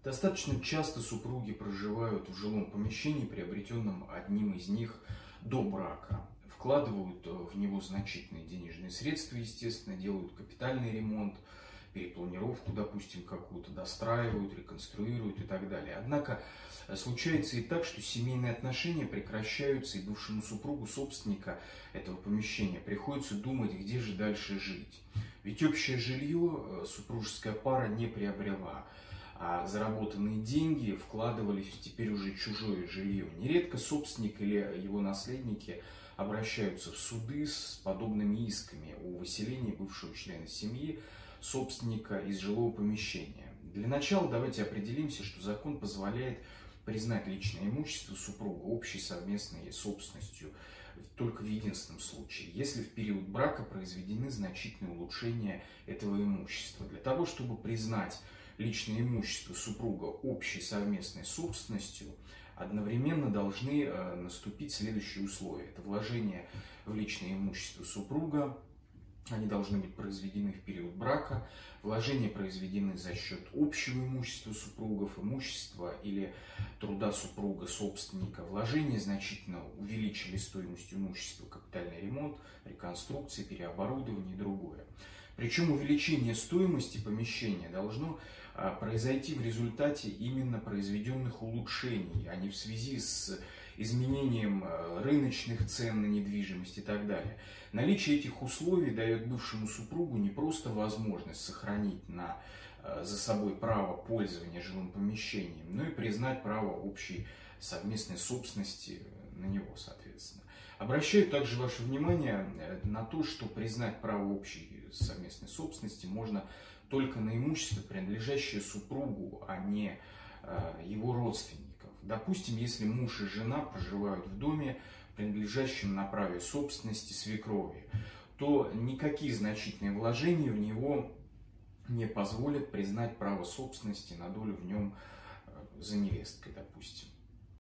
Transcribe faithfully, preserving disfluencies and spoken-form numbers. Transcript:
Достаточно часто супруги проживают в жилом помещении, приобретенном одним из них до брака. Вкладывают в него значительные денежные средства, естественно, делают капитальный ремонт, перепланировку, допустим, какую-то, достраивают, реконструируют и так далее. Однако случается и так, что семейные отношения прекращаются, и бывшему супругу собственника этого помещения приходится думать, где же дальше жить. Ведь общее жилье супружеская пара не приобрела, а заработанные деньги вкладывались в теперь уже чужое жилье. Нередко собственник или его наследники обращаются в суды с подобными исками о выселении бывшего члена семьи собственника из жилого помещения. Для начала давайте определимся, что закон позволяет признать личное имущество супруга общей совместной собственностью только в единственном случае, если в период брака произведены значительные улучшения этого имущества. Для того, чтобы признать личное имущество супруга общей совместной собственностью, одновременно должны наступить следующие условия. Это вложение в личное имущество супруга, они должны быть произведены в период брака, вложения произведены за счет общего имущества супругов, имущества или труда супруга, собственника. Вложения значительно увеличили стоимость имущества, капитальный ремонт, реконструкция, переоборудование и другое. Причем увеличение стоимости помещения должно произойти в результате именно произведенных улучшений, а не в связи с изменением рыночных цен на недвижимость и так далее. Наличие этих условий дает бывшему супругу не просто возможность сохранить на, за собой право пользования жилым помещением, но и признать право общей совместной собственности на него, соответственно. Обращаю также ваше внимание на то, что признать право общей совместной собственности можно только на имущество, принадлежащее супругу, а не его родственников. Допустим, если муж и жена проживают в доме, принадлежащем на праве собственности свекрови, то никакие значительные вложения в него не позволят признать право собственности на долю в нем за невесткой, допустим.